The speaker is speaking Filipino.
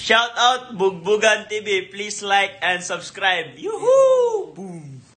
Shout out Bugbugan TV. Please like and subscribe. Yoo-hoo! Boom!